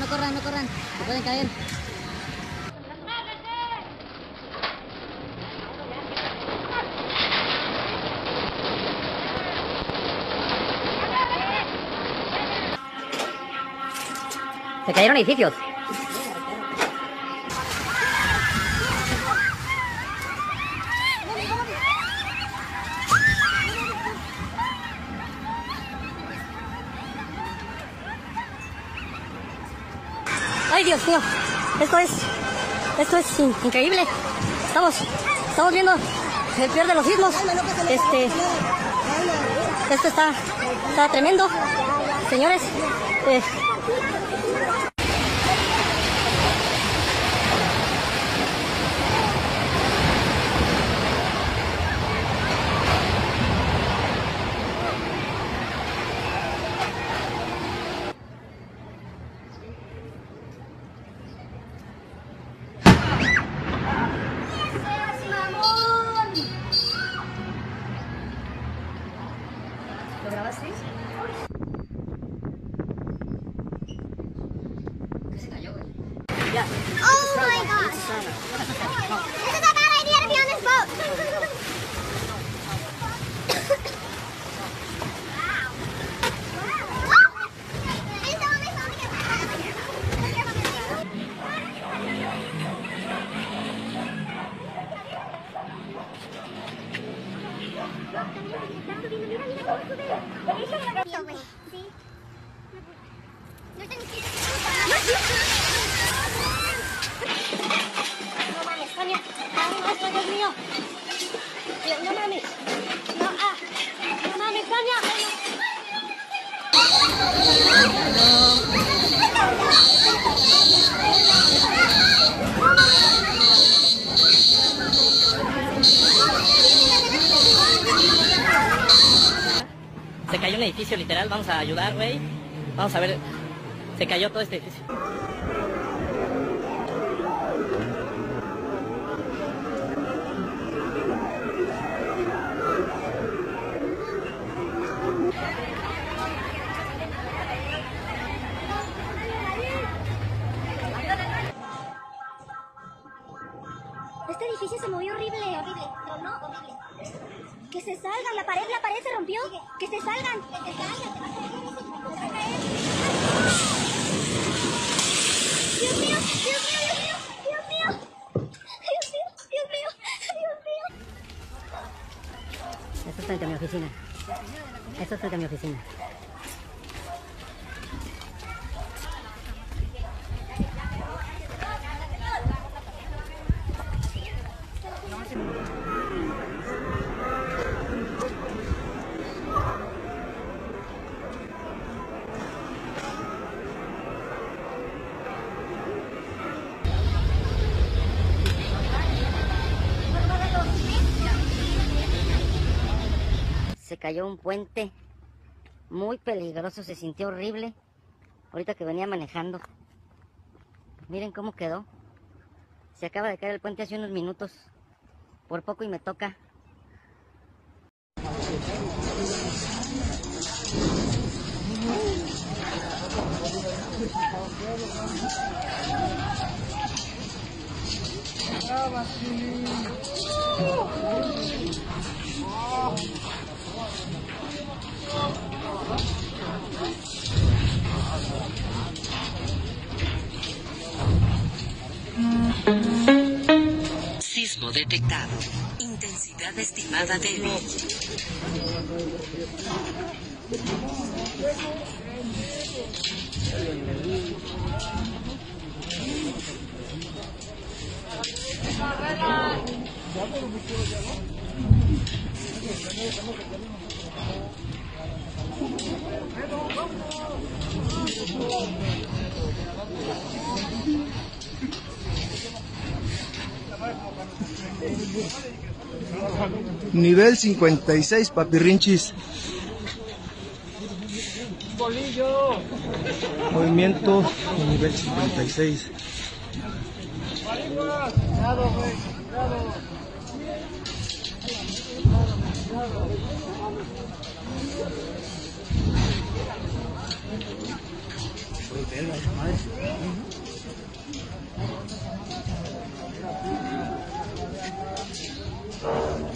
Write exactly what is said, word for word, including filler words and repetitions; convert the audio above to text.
corran, no corran. Se pueden caer. Se cayeron edificios. Ay, Dios mío, esto es, esto es in, increíble. Estamos, estamos viendo el peor de los sismos. Este, esto está, está tremendo, señores. Eh, ¿Lo grabaste? ¿Qué se cayó, güey? Ya. Oh my gosh! This is a bad idea to be on this boat! Wow! Wow! Please don't let my phone get back. Mira, mira cómo sube. Eso es bonito, güey. Sí. No te necesitas. No mames, Tania. Ay, no, esto, Dios mío. Dios, no mames. No, ah. No mames, Tania. Se cayó un edificio literal, vamos a ayudar, güey. Vamos a ver, se cayó todo este edificio. Este edificio se movió horrible, horrible. Tronó horrible. Que se salgan, la pared, la pared se rompió. Que se salgan. Que se salgan. Se va a caer. Dios mío, Dios mío, Dios mío, Dios mío. Dios mío, Dios mío, Dios mío. Esto es frente a mi oficina. Esto es frente a mi oficina. Se cayó un puente muy peligroso, se sintió horrible ahorita que venía manejando. Miren cómo quedó. Se acaba de caer el puente hace unos minutos. Por poco y me toca. Sismo detectado. Intensidad estimada débil. Nivel cincuenta y seis, papirrinchis. Bolillo. Movimiento nivel cincuenta y seis. Cuidado, güey. Cuidado. Madre.